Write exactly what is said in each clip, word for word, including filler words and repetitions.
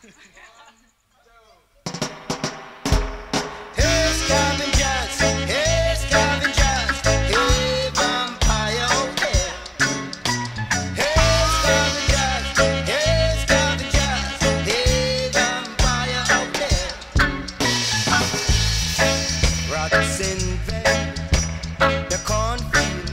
Hey, scavengers, hey, scavengers, hey, vampire, oh yeah. Hey, scavengers, hey, scavengers, hey, vampire, oh yeah. Rats invade the cornfield,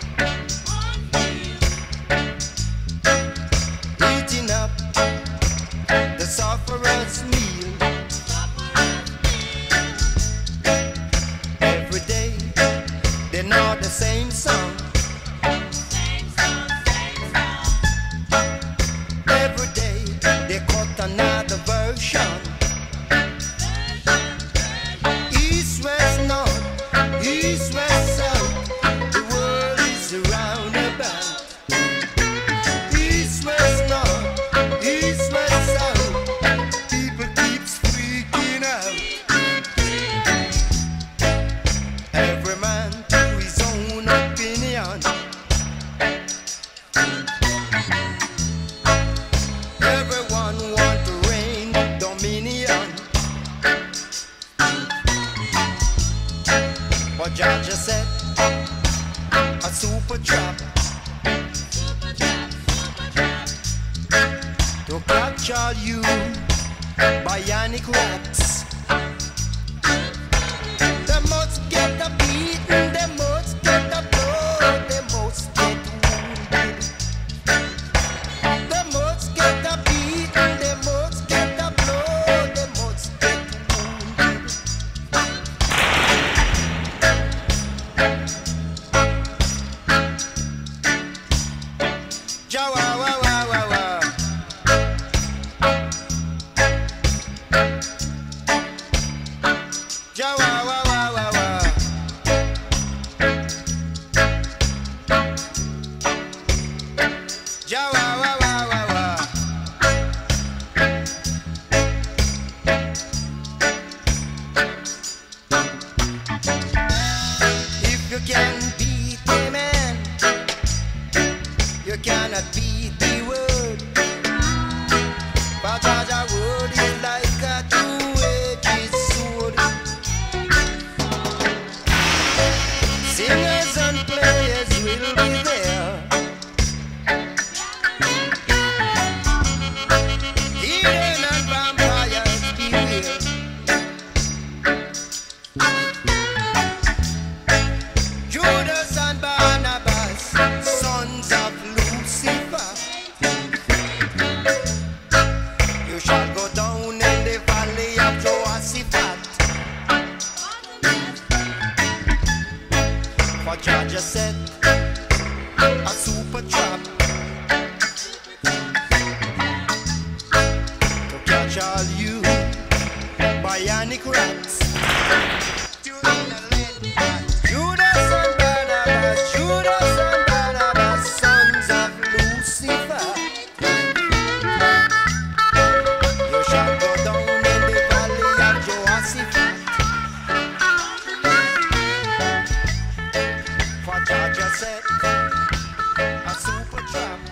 eating up the sufferer's meal. Every day they know the same song. Every day they cut another version. East, west, north, east, west, south, the world is around about. East, west, north, east, west, south, people keeps freaking out. Every man to his own opinion. Everyone want to reign dominion. But Jah just said a super trap to catch all you bionic rats. They must get a beating, they must get a blow, they must get wounded. They must get a beating, they must get a blow, they must get wounded. Jah wa wa wa wa wa. Jah wa wa wa wa wa. Jah wa wa wa wa wa. If you can beat the man, you cannot beat the word. But Jaja word is like a two-edged sword. Singers and players will be there. Heathen and vampires beware. Judas and Barnabas, sons of Lucifer. You shall go down in the valley of Jehoshaphat. For Jah just said a super trap to catch all you bionic rats. Judas and Barnabas, Judas and Barnabas, sons of Lucifer. You shall go down in the valley of Jehoshaphat. For Jah just said a super trap